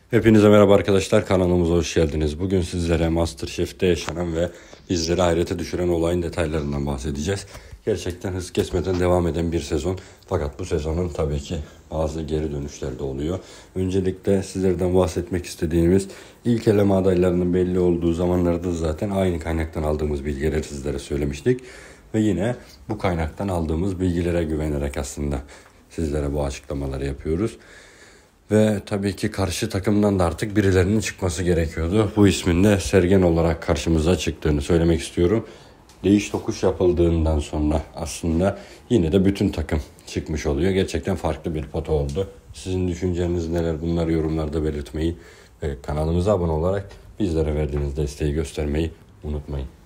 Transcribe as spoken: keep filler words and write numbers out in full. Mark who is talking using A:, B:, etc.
A: Hepinize merhaba arkadaşlar, kanalımıza hoş geldiniz. Bugün sizlere MasterChef'te yaşanan ve bizleri hayrete düşüren olayın detaylarından bahsedeceğiz. Gerçekten hız kesmeden devam eden bir sezon. Fakat bu sezonun tabii ki bazı geri dönüşler de oluyor. Öncelikle sizlerden bahsetmek istediğimiz ilk eleme adaylarının belli olduğu zamanlarda zaten aynı kaynaktan aldığımız bilgileri sizlere söylemiştik. Ve yine bu kaynaktan aldığımız bilgilere güvenerek aslında sizlere bu açıklamaları yapıyoruz. Ve tabii ki karşı takımdan da artık birilerinin çıkması gerekiyordu. Bu ismin de Sergen olarak karşımıza çıktığını söylemek istiyorum. Değiş tokuş yapıldığından sonra aslında yine de bütün takım çıkmış oluyor. Gerçekten farklı bir pota oldu. Sizin düşünceleriniz neler, bunları yorumlarda belirtmeyi ve kanalımıza abone olarak bizlere verdiğiniz desteği göstermeyi unutmayın.